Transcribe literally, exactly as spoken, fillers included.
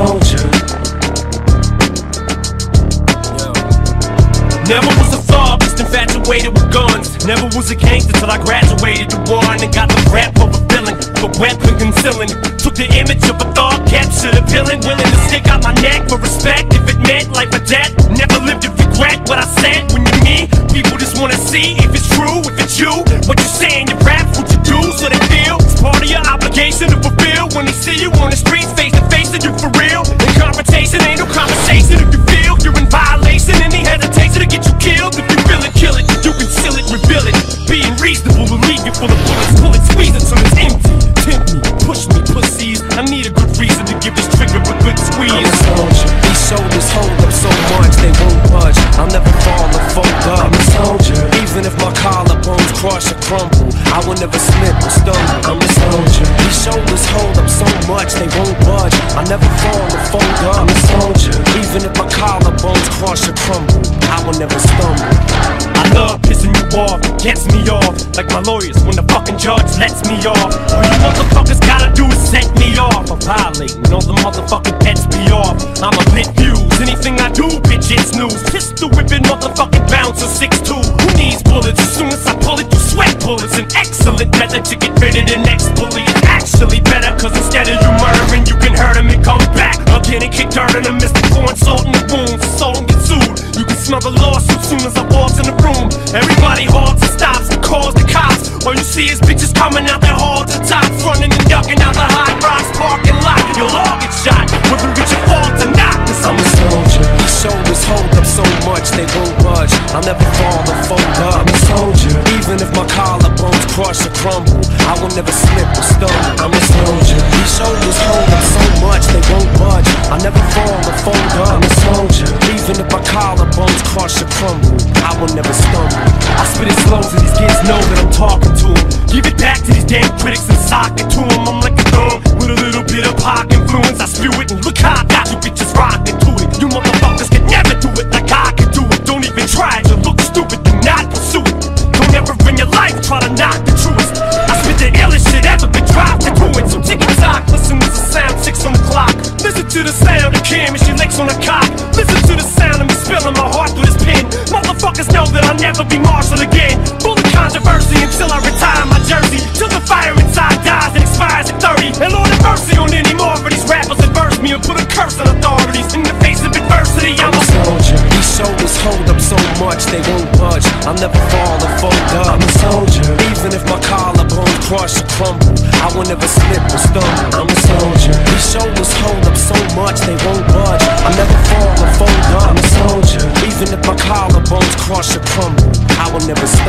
soldier. Never was a thug, just infatuated with guns. Never was a gangster till I graduated to one and got the rap of a villain, the weapon concealing. Took the image of a thug, captured a villain, willing to stick out my neck for respect if it meant life or death. Never lived to regret what I said. When you're me, people just wanna see if it's true, if it's you. What you saying, your rap, what you do, so they feel it's part of your obligation to fulfill. When they see you on the streets, face to face, and you for real. In confrontation, ain't no conversation. If you feel you're in violation, any hesitation to get you killed. If you feel it, kill it. You conceal it, reveal it. Being reasonable will leave you full of bullets. Pull it, squeeze it till it's empty. Tempt me, push me, pussies. I need a good reason to give this trigger a good squeeze. I'm a soldier. These shoulders hold up so much they won't budge. I'll never fall or fold up. I'm a soldier. Even if my collarbones crush or crumble, I will never slip or stumble. I'm a soldier. These shoulders hold up so much they won't budge. I'll never fall or fold up. I'm a soldier. Even if my collarbones crush or crumble, I will never stumble. I love pissing you off, gets me off. Like my lawyers when the fucking judge lets me off. All you motherfuckers gotta do is set me off. I'm violating all the motherfucking pets be off. I'm a lit fuse, anything I do, bitch, it's news. Pistol whipping motherfucking bouncer six two. Who needs bullets? As soon as I pull it, you sweat bullets. An excellent method to get rid of the next bully. It's actually better, cause instead of you murdering, you can hurt him and come back again and kick dirt in the mystic pouring salt in the wounds. So don't get sued. You can smell the lawsuit soon as I walk in the room. Everybody halts and stops and calls the cops. All you see is bitches coming out their hall to top, running and ducking out the hot rocks parking lot. You'll all get shot, whether it's your fault or not. Cause I'm a soldier. These shoulders hold up so much they won't budge. I'll never fall or fold up. I'm a soldier. Even if my collarbones crush or crumble, I will never slip or stumble. I'm a soldier. These shoulders hold up so much they won't budge. I'll never fall or fold up. I'm a soldier. Even if my collarbones crush or crumble, I will never stumble. I spit it slow so these kids know that I'm talking to them. Give it back to these damn critics and sock it to them. I'm like a thumb with a little bit of pop influence. I spew it and look how I got you bitches rocking to it. You motherfuckers can never do it like I can do it. Don't even try to look stupid, do not pursue it. Don't ever in your life try to knock the truest. I spit the illest shit ever been dropped into it. So tick and tock, listen to the sound, six on the clock. Listen to the sound of Kim as she licks on the cock. Listen to the sound of me spilling my heart through this pen. Motherfuckers know that I'll never be Marshall again. Full of controversy until I retire my jersey. Till the fire inside dies and expires at thirty. And Lord have mercy on any more for these rappers that verse me and put a curse on authorities. In the face of adversity, I'm a soldier. These shoulders hold up so much they won't budge. I'll never fall or fold up. I'm a soldier. Even if my collarbones crush or crumble, I will never slip or stumble. I'm a soldier. These shoulders hold up so much they won't budge. I'll never fall or fold up. I'm a soldier. Even if my collarbones crush or crumble, I will never slip.